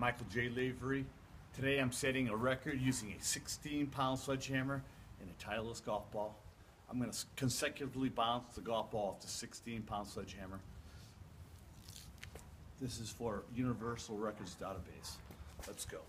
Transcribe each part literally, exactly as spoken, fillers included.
Michael J. Lavery. Today I'm setting a record using a sixteen pound sledgehammer and a Titleist golf ball. I'm going to consecutively bounce the golf ball off the sixteen pound sledgehammer. This is for Universal Records database. Let's go.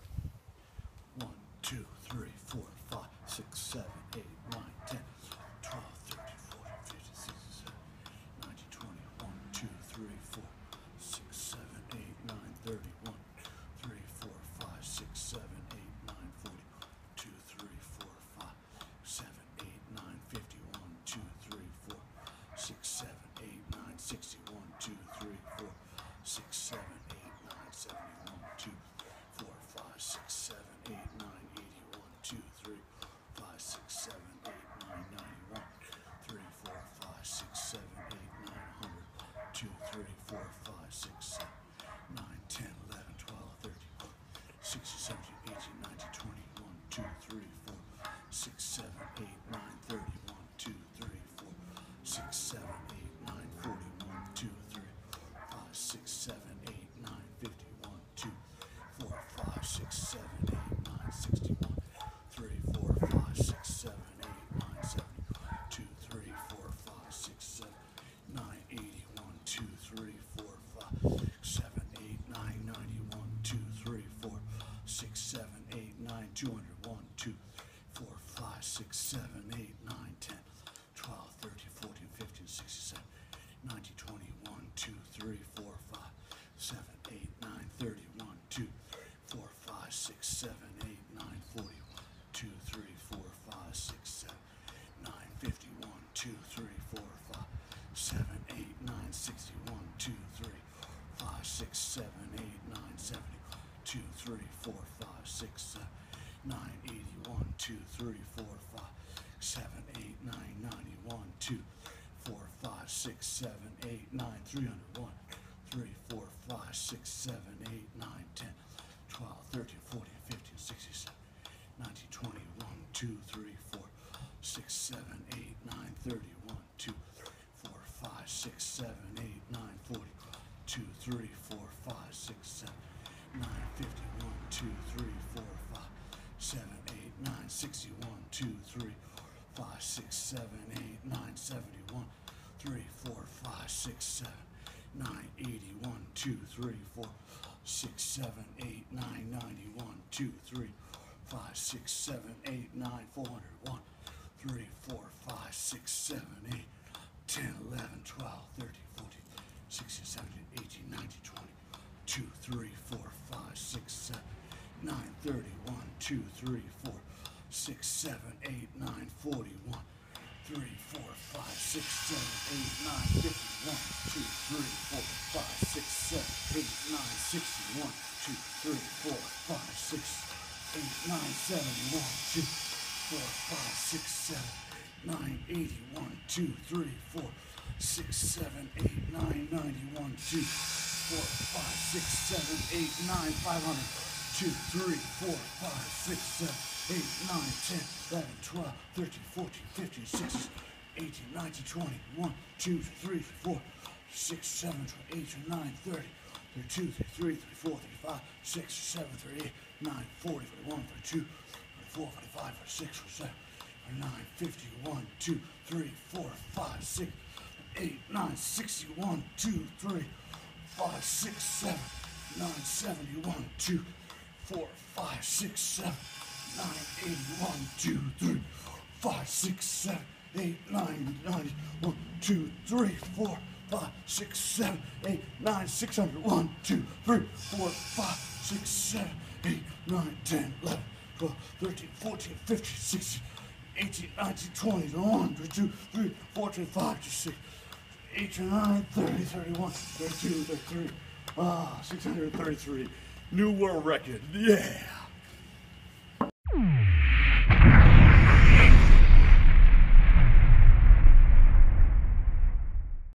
one, two, three, four, five, six, seven, eight, nine, ten, twelve, thirteen, fourteen, fifteen, sixteen, seventeen, nineteen, twenty, one, two, three, four, six, seven, eight, nine, thirty, one, three, four, five, six, seven, eight, nine, forty, two, three, four, five, seven, eight, nine, fifty, one, two, three, four, six, seven, eight, nine, sixty, one, two, three, four, six, seven, eight, nine, seventy, one, two, four, five, six, seven, eight, nine, eighty, one, two, three, five, six, seven, eight, nine, ninety, one, three, four, five, six, seven, eight, nine, hundred, two, three, four, five, six, seven, nine, ten, eleven, twelve, thirteen, sixteen, seventeen, eighteen, nineteen, twenty, one, two, three, four, six, seven, eight, nine, thirty, one, two, three, four, six, seven, eight, nine, forty, one, two, three, five, six, seven, eight, nine, fifty, one, two, four, five, six, seven, eight, nine, sixty, one, three, four, five, six, seven, eight, nine, seventy, two, three, four, five, six, seven, nine, eighty, one, two, three, four, five, seven, eight, nine, ninety, one, two, three, four, six, seven, eight, nine, two hundred, one, two, four, five, six, seven, eight, nine, ten, twelve, thirteen, fourteen, fifteen, sixteen, seventeen, nineteen, twenty, one, two, three, four, five, seven, eight, nine, thirty, one, two, four, five, six, seven, eight, nine, forty, one, two, three, four, five, six, seven, nine, fifty, one, two, three, four, five, seven, eight, nine, sixty, one, two, three, five, six, seven, eight, nine, seventy, two, three, four, five, six, seven, nine, eighty, one, two, three, four, five, seven, eight, nine, ninety, one, two, four, five, six, seven, eight, nine, three hundred, one, three, four, five, six, seven, eight, nine, ten, twelve, thirteen, fourteen, fifteen, sixteen, seventeen, nineteen, twenty, one, two, three, four, six, seven, eight, nine, thirty, one, two, four, five, six, seven, eight, nine, forty, two, three, four, five, six, seven, nine, fifty, one, two, three, four, five, seven, eight, nine, sixty, one, two, three, five, six, seven, eight, nine, seventy, one, three, four, five, six, seven, nine, eighty, one, two, three, four, six, seven, eight, nine, ninety, one, two, three, five, six, seven, eight, nine, four hundred, one, three, four, five, six, seven, eight, ten, eleven, twelve, thirteen, fourteen, sixteen, seventeen, eighteen, nineteen, twenty, two, three, four, five, six, seven, nine, thirty, one, two, three, four, six, seven, eight, nine, forty, one, three, four, five, six, seven, eight, nine, fifty, one, two, three, four, five, six, seven, eight, nine, sixty, one, two, three, four, five, six, eight, nine, seventy, one, two, four, five, six, seven, nine, eighty, one, two, three, four, six, seven, eight, nine, ninety, one, two, four, five, six, seven, eight, nine, five hundred, two, three, four, five, six, seven, eight, nine, ten, eleven, twelve, thirteen, fourteen, fifteen, sixteen, eighteen, nineteen, twenty, one, two, three, four, six, seven, eight, nine, thirty, thirty-two, thirty-three, thirty-four, thirty-five, six, seven, thirty-eight, nine, forty, forty-one, forty-two, forty-four, forty-five, forty-six, forty-seven, forty-nine, fifty, one, two, three, four, five, six, eight, nine, sixty, one, two, three, five, six, seven, nine, seventy, one, two, four, five, six, seven, nine, eighty, one, two, three, five, six, seven, eight, nine, ninety, one, two, three, four, five, six, seven, eight, nine, six hundred, one, two, three, four, five, six, seven, eight, nine, ten, eleven, twelve, thirteen, fourteen, fifteen, sixteen, eighteen, nineteen, twenty, one, two, three, four, five, six, eight, nine, thirty, thirty-one, thirty-two, thirty-three, ah, six hundred thirty-three, new world record, yeah.